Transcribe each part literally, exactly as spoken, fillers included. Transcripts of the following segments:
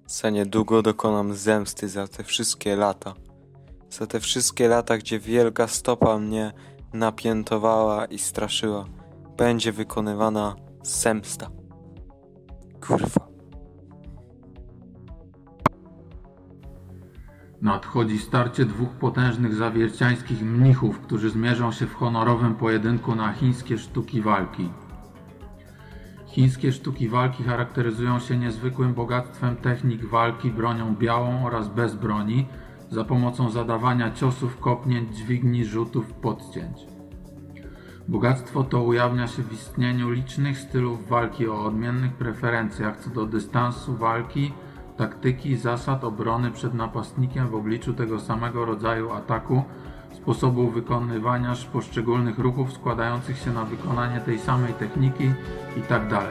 Za niedługo dokonam zemsty za te wszystkie lata. Za te wszystkie lata, gdzie wielka stopa mnie napiętowała i straszyła. Będzie wykonywana zemsta. Kurwa. Nadchodzi starcie dwóch potężnych zawierciańskich mnichów, którzy zmierzą się w honorowym pojedynku na chińskie sztuki walki. Chińskie sztuki walki charakteryzują się niezwykłym bogactwem technik walki bronią białą oraz bez broni, za pomocą zadawania ciosów, kopnięć, dźwigni, rzutów, podcięć. Bogactwo to ujawnia się w istnieniu licznych stylów walki o odmiennych preferencjach co do dystansu walki, taktyki, zasad obrony przed napastnikiem w obliczu tego samego rodzaju ataku, sposobu wykonywania poszczególnych ruchów składających się na wykonanie tej samej techniki itd.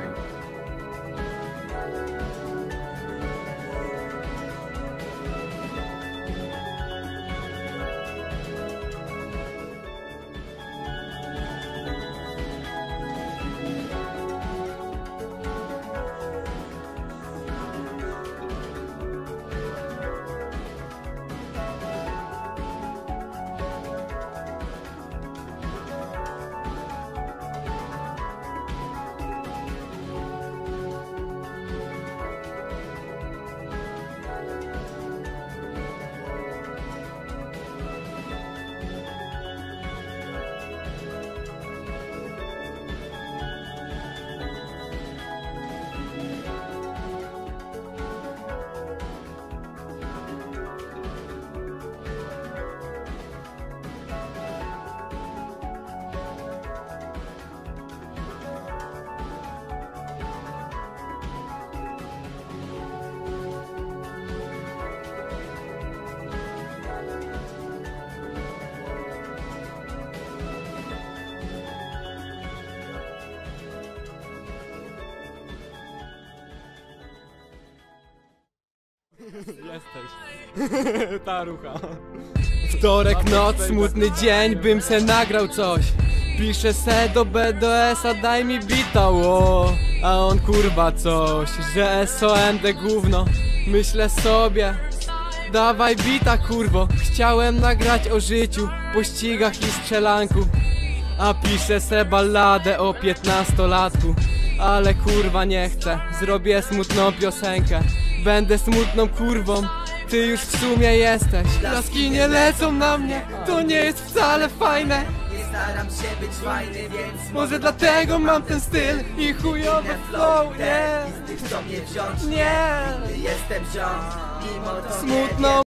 Jesteś. Ta rucha. Wtorek noc, smutny dzień, bym se nagrał coś. Piszę se do B D S-a, daj mi bita, ło. A on kurwa coś, że S O M D gówno. Myślę sobie, dawaj bita kurwo. Chciałem nagrać o życiu, pościgach i strzelanku. A piszę se balladę o piętnastolatku. Ale kurwa nie chcę, zrobię smutną piosenkę. Będę smutną kurwą, ty już w sumie jesteś. Laski nie lecą na mnie, to nie jest wcale fajne. Nie staram się być fajny, więc może dlatego mam ten styl i chujowy flow, nie. I z tych co mnie wziąć, Nie, jestem wziąć, mimo to smutną